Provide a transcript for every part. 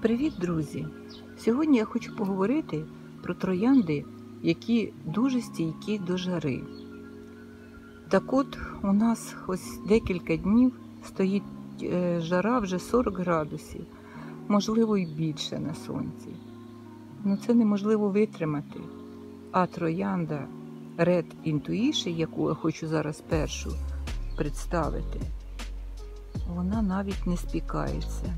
Привіт, друзі! Сьогодні я хочу поговорити про троянди, які дуже стійкі до жари. Так от, у нас ось декілька днів стоїть жара вже 40 градусів, можливо і більше на сонці. Це неможливо витримати. А троянда Red Intuition, яку я хочу зараз першу представити, вона навіть не спікається.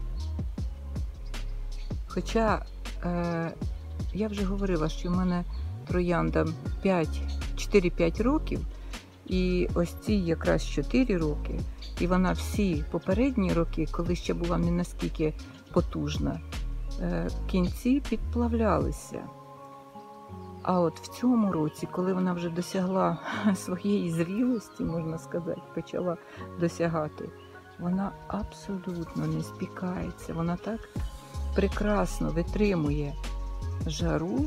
Хоча я вже говорила, що в мене троянда 4-5 років, і ось ці якраз 4 роки, і вона всі попередні роки, коли ще була не наскільки потужна, в кінці підплавлялися. А от в цьому році, коли вона вже досягла своєї зрілості, можна сказати, почала досягати, вона абсолютно не спікається, вона так прекрасно витримує жару,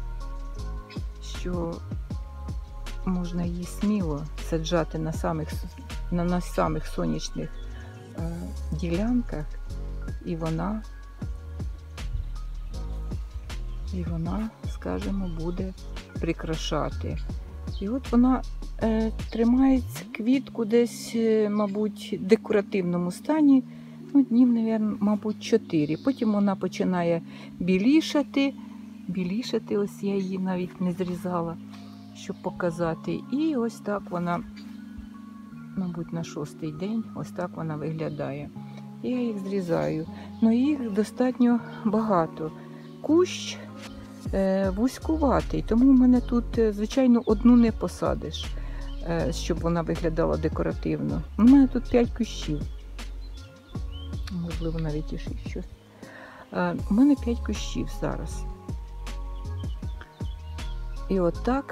що можна її сміло саджати на самих сонячних ділянках, і вона, скажімо, буде прикрашати. І от вона тримає квітку десь, мабуть, в декоративному стані, днів, мабуть, 4. Потім вона починає білішати. Ось я її навіть не зрізала, щоб показати. І ось так вона, мабуть, на 6-й день, ось так вона виглядає. Я їх зрізаю. Їх достатньо багато. Кущ вузькуватий, тому в мене тут, звичайно, одну не посадиш, щоб вона виглядала декоративно. У мене тут 5 кущів. Можливо, навіть і 6 щось. У мене 5 кущів зараз. І от так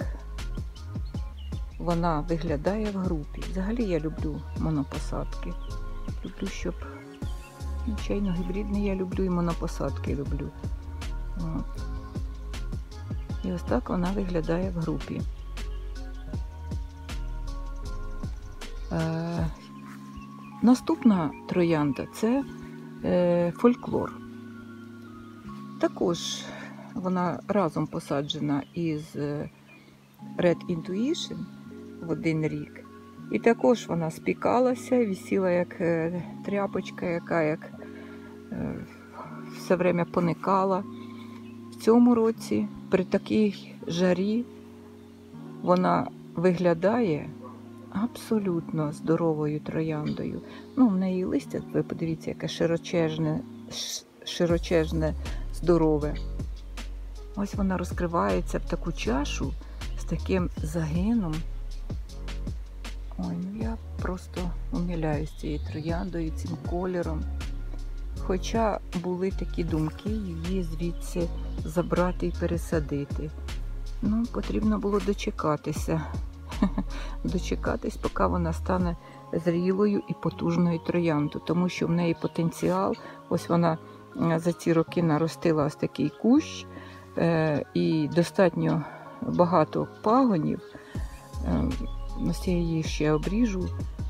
вона виглядає в групі. Взагалі я люблю монопосадки. Люблю, щоб, звичайно, гібридний я люблю і монопосадки люблю. І ось так вона виглядає в групі. Наступна троянда – це фольклор. Також вона разом посаджена із Red Intuition в 1 рік. І також вона спікалася, висіла як тряпочка, яка все время поникала. В цьому році при такій жарі вона виглядає абсолютно здоровою трояндою. В неї листя, ви подивіться, яке широчезне, здорове. Ось вона розкривається в таку чашу з таким загином. Я просто умиляюсь цією трояндою, цим кольором. Хоча були такі думки її звідси забрати і пересадити. Потрібно було дочекатися. Дочекатись, поки вона стане зрілою і потужною трояндою, тому що в неї потенціал. Ось вона за ці роки наростила ось такий кущ і достатньо багато пагонів. Ось я її ще обріжу,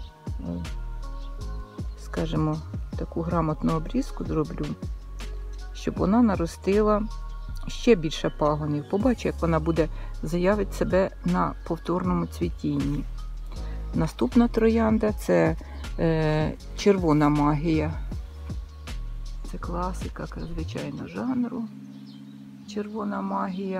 скажімо, таку грамотну обрізку зроблю, щоб вона наростила ще більше пагонів. Побачу, як вона буде заявити себе на повторному цвітінні. Наступна троянда – це червона магія. Це класика, звичайно, жанру. Червона магія.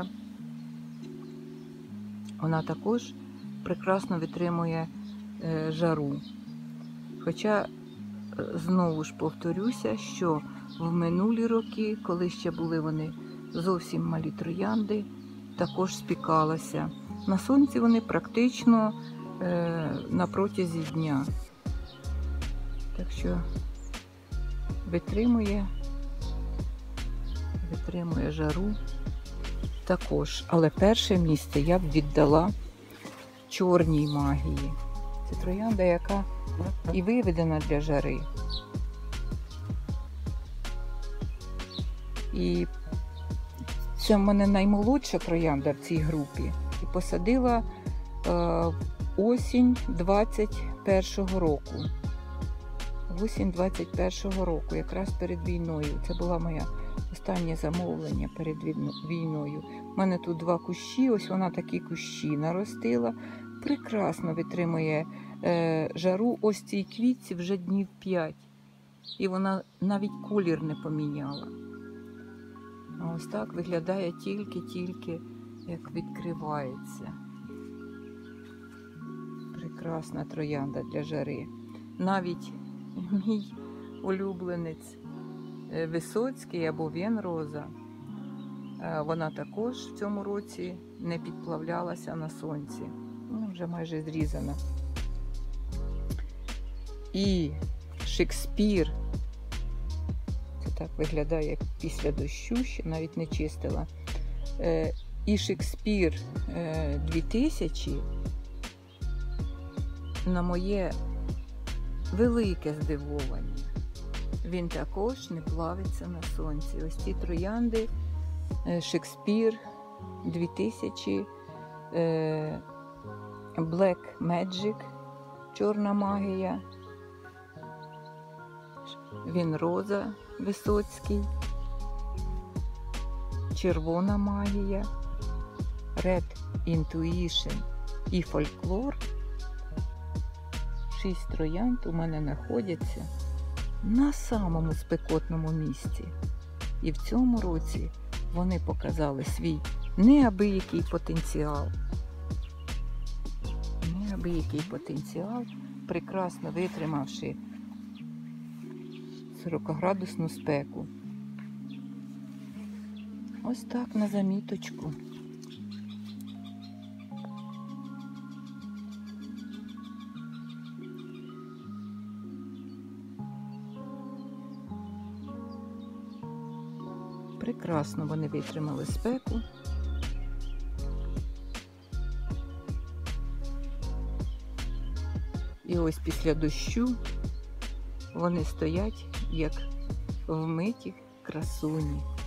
Вона також прекрасно витримує жару. Хоча, знову ж повторюся, що в минулі роки, коли ще були вони зовсім малі троянди, також спікалася. На сонці вони практично на протязі дня. Так що витримує жару також. Але перше місце я б віддала чорній магії. Це троянда, яка і виведена для жари. І це в мене наймолодша троянда в цій групі. І посадила осінь 21-го року. осінь 21-го року, якраз перед війною. Це була моя останнє замовлення перед війною. У мене тут 2 кущі, ось вона такі кущі наростила. Прекрасно витримує жару. Ось цій квітці вже днів 5. І вона навіть колір не поміняла. А ось так виглядає тільки-тільки, як відкривається. Прекрасна троянда для жари. Навіть мій улюбленець Висоцький або Венроза, вона також в цьому році не підплавлялася на сонці. Вона вже майже зрізана. І Шекспір, це так виглядає, як після дощу, ще навіть не чистила. І Шекспір 2000 на моє велике здивування. Він також не плавиться на сонці. Ось ці троянди Шекспір 2000, Black Magic, чорна магія, Венроза Висоцький, червона магія, Red Intuition і Фольклор. 6 троянд у мене знаходяться на самому спекотному місці. І в цьому році вони показали свій неабиякий потенціал. Неабиякий потенціал, прекрасно витримавши 40-градусну спеку. Ось так на заміточку. Прекрасно вони витримали спеку. І ось після дощу вони стоять, як вмиті красуні.